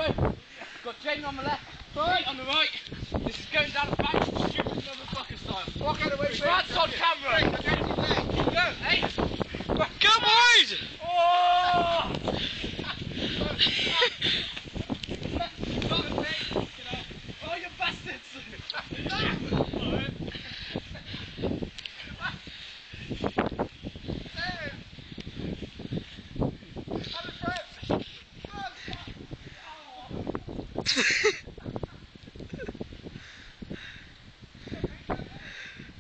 go. Got Jamie on the left, Pete on the right. This is going down the back, stupid motherfucker style. Walk out of the way, Brad's on camera.